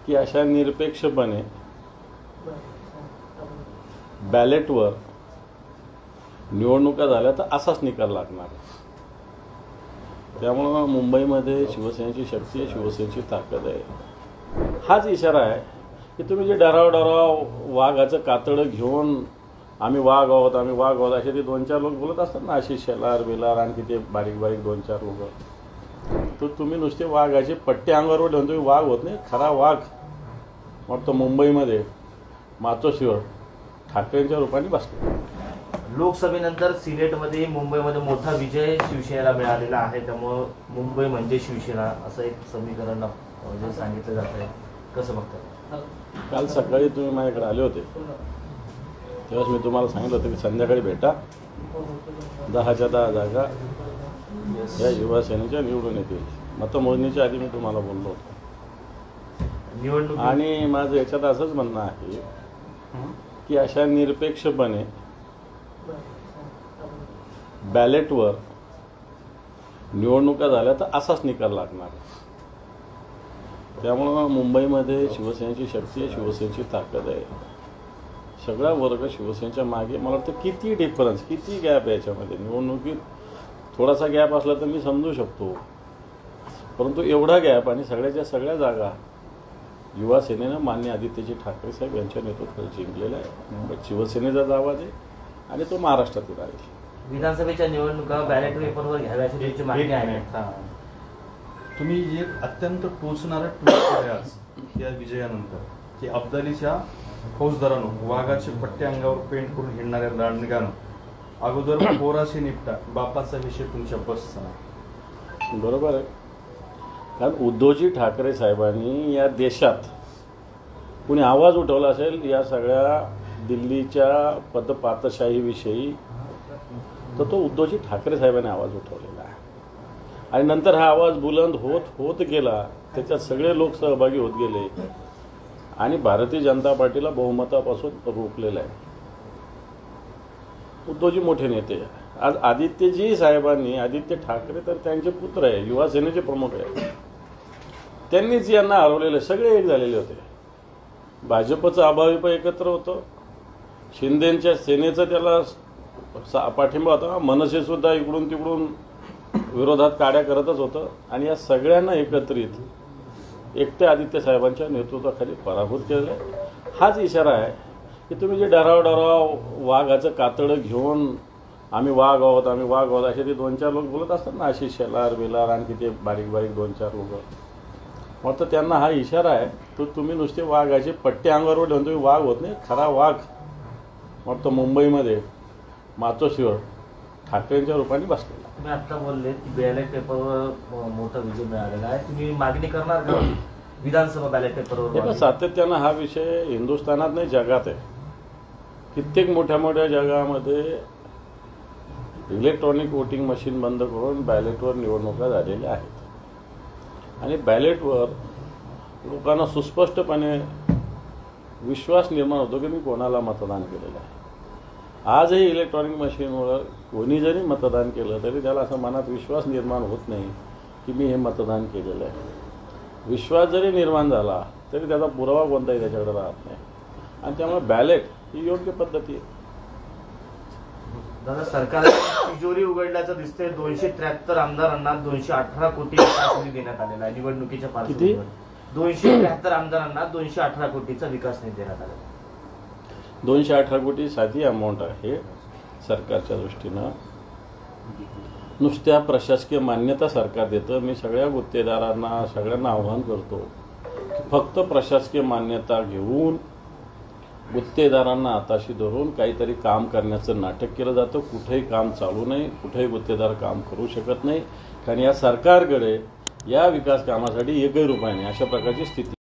की अशा निरपेक्षपणे बॅलेटवर निवडणुका झाल्या तर असाच निकाल लागणार आहे. त्यामुळं मुंबईमध्ये शिवसेनेची शक्ती आहे, शिवसेनेची ताकद आहे. हाच इशारा आहे की तुम्ही जे डराव वाघाचं कातडं घेऊन आम्ही वाघ आहोत असे ते 2-4 लोक बोलत असतात ना, आशिष शेलार बेलार आणखी ते बारीक 2-4 लोक, तर तुम्ही नुसते वाघाचे पट्टे अंगावर ठेवून तुम्ही वाघ होत नाही. खरा वाघ वाटतो मुंबईमध्ये मातोश्रीवर ठाकरेंच्या रूपाने बसले. लोकसभेनंतर सिनेटमध्ये मुंबईमध्ये मोठा विजय शिवसेनेला मिळालेला आहे, त्यामुळे मुंबई म्हणजे शिवसेना असं एक समीकरण जे सांगितलं जात आहे, कसं बघताय? काल सकाळी तुम्ही माझ्याकडे आले होते तेव्हाच मी तुम्हाला सांगितलं होतं की संध्याकाळी भेटा, 10च्या 10 जागा या शिवसेनेच्या निवडून येतील. मतमोजणीच्या आधी मी तुम्हाला बोललो होतो. निवडणूक आणि माझं याच्यात असंच म्हणणं आहे की अशा निरपेक्षपणे बॅलेटवर निवडणुका झाल्या तर असाच निकाल लागणार आहे. त्यामुळं मुंबईमध्ये शिवसेनेची शक्ती आहे, शिवसेनेची ताकद आहे. सगळा वर्ग शिवसेनेच्या मागे. मला वाटतं किती डिफरन्स, किती गॅप आहे याच्यामध्ये. निवडणुकीत थोडासा गॅप असला तर मी समजू शकतो, परंतु एवढा गॅप आणि सगळ्याच्या सगळ्या जागा युवा सेनेनं मान्य आदित्यजी ठाकरे साहेब यांच्या नेतृत्वात जिंकलेला आहे. मुंबईत शिवसेनेचा आवाज आहे आणि तो महाराष्ट्रातील आहे. विधानसभेच्या निवडणुका बॅलेट पेपरवर घ्याव्याची त्याची मागणी आहे. तुम्ही एक अत्यंत टोचणारा ट्विट केले आज या विजयानंतर की अब्दालीच्या फौजदारांनो वाघाचे पट्टे अंगावर पेंट करून हिंडणाऱ्या दांडगानं अगोदर पोराशी निपटा, बापाचा विषय तुमच्या बसचा नाही. बरोबर आहे. कारण उद्धवजी ठाकरे साहेबांनी या देशात कुणी आवाज उठवला असेल या सगळ्या दिल्लीच्या पदपातशाहीविषयी तर तो उद्धवजी ठाकरे साहेबांनी आवाज उठवलेला आहे. आणि नंतर हा आवाज बुलंद होत गेला, त्याच्यात सगळे लोक सहभागी होत गेले आणि भारतीय जनता पार्टीला बहुमतापासून रोखलेलं आहे. उद्धवजी मोठे नेते. आज आदित्यजी साहेबांनी, आदित्य ठाकरे तर त्यांचे पुत्र आहे, युवा सेनेचे प्रमुख आहे, त्यांनीच यांना हरवलेले. सगळे एक झालेले होते. भाजपचं अभाविप एकत्र होतं, शिंदेंच्या सेनेचं त्याला पाठिंबा होता, मनसेसुद्धा इकडून तिकडून विरोधात काड्या करतच होतं. आणि या सगळ्यांना एकत्रित एकट्या आदित्य साहेबांच्या नेतृत्वाखाली पराभूत केलेलं आहे. हाच इशारा आहे की तुम्ही जे डराव वाघाचं कातडं घेऊन आम्ही वाघ आहोत असे ते 2-4 लोक बोलत असतात ना, आशिष शेलार बेलार आणखी ते बारीक 2-4 लोक, वाटतं त्यांना हा इशारा आहे. तो तुम्ही नुसते वाघाचे पट्टे अंगावर ठेवून तुम्ही वाघ होत नाही. खरा वाघ वाटतं मुंबईमध्ये मातोश्रीवर ठाकरेंच्या रूपाने बसलेला. तुम्ही आता बोलले की बॅलेट पेपरवर मोठा विजय मिळालेला आहे, तुम्ही मागणी करणार का विधानसभा बॅलेट पेपरवर? सातत्यानं हा विषय हिंदुस्थानात नाही जगात आहे. कित्येक मोठ्या जगामध्ये इलेक्ट्रॉनिक वोटिंग मशीन बंद करून बॅलेटवर निवडणुका झालेल्या आहेत. आणि बॅलेटवर लोकांना सुस्पष्टपणे विश्वास निर्माण होतो की मी कोणाला मतदान केलेलं आहे. आजही इलेक्ट्रॉनिक मशीनवर कोणी जरी मतदान केलं तरी त्याला असं मनात विश्वास निर्माण होत नाही की मी हे मतदान केलेलं आहे. विश्वास जरी निर्माण झाला तरी त्याचा पुरावा कोणताही त्याच्याकडे राहत नाही. आणि त्यामुळे बॅलेट ही योग्य पद्धती आहे. दादा, सरकारने तिजोरी उघडल्याचं दिसतंय. 273 आमदारांना 218 कोटी विकास निधी देण्यात आलेला आहे. निवडणुकीच्या पार्श्वभूमीवर 273 आमदारांना 218 कोटीचा विकास निधी देण्यात आलेला आहे. 218 कोटी साधी अमाऊंट आहे सरकारच्या दृष्टीनं. नुसत्या प्रशासकीय मान्यता सरकार देतं. मी सगळ्या गुत्तेदारांना सगळ्यांना आव्हान करतो की फक्त प्रशासकीय मान्यता घेऊन गुत्तेदारांना हाताशी धरून काहीतरी काम करण्याचं नाटक केलं जातं. कुठेही काम चालू नाही, कुठेही गुत्तेदार काम करू शकत नाही, कारण या सरकारकडे या विकास कामासाठी एकही रुपया नाही, अशा प्रकारची स्थिती.